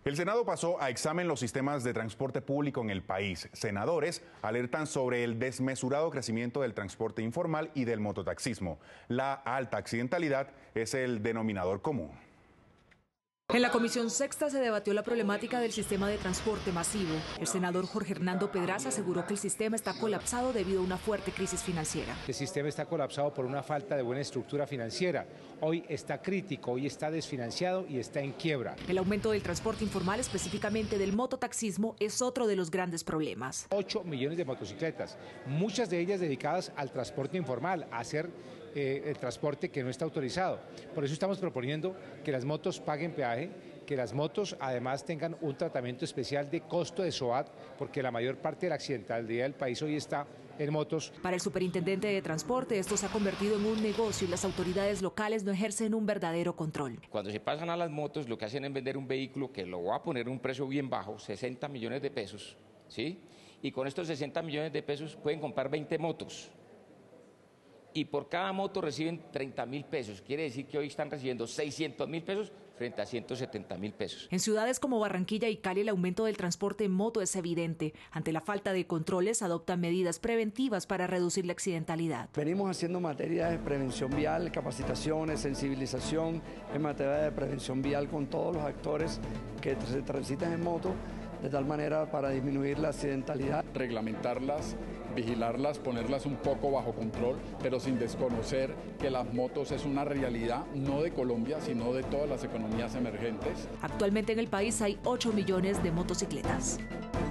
El Senado pasó a examen los sistemas de transporte público en el país. Senadores alertan sobre el desmesurado crecimiento del transporte informal y del mototaxismo. La alta accidentalidad es el denominador común. En la Comisión Sexta se debatió la problemática del sistema de transporte masivo. El senador Jorge Hernando Pedraza aseguró que el sistema está colapsado debido a una fuerte crisis financiera. El sistema está colapsado por una falta de buena estructura financiera. Hoy está crítico, hoy está desfinanciado y está en quiebra. El aumento del transporte informal, específicamente del mototaxismo, es otro de los grandes problemas. 8 millones de motocicletas, muchas de ellas dedicadas al transporte informal, a hacer el transporte que no está autorizado. Por eso estamos proponiendo que las motos paguen peaje, que las motos además tengan un tratamiento especial de costo de SOAT, porque la mayor parte de la accidentalidad del país hoy está en motos. Para el superintendente de transporte, esto se ha convertido en un negocio y las autoridades locales no ejercen un verdadero control. Cuando se pasan a las motos, lo que hacen es vender un vehículo que lo va a poner a un precio bien bajo, 60 millones de pesos, ¿sí? Y con estos 60 millones de pesos pueden comprar 20 motos. Y por cada moto reciben 30.000 pesos. Quiere decir que hoy están recibiendo 600.000 pesos frente a 170.000 pesos. En ciudades como Barranquilla y Cali el aumento del transporte en moto es evidente. Ante la falta de controles adoptan medidas preventivas para reducir la accidentalidad. Venimos haciendo materia de prevención vial, capacitaciones, sensibilización en materia de prevención vial con todos los actores que se transitan en moto, de tal manera para disminuir la accidentalidad. Reglamentarlas, vigilarlas, ponerlas un poco bajo control, pero sin desconocer que las motos es una realidad no de Colombia, sino de todas las economías emergentes. Actualmente en el país hay 8 millones de motocicletas.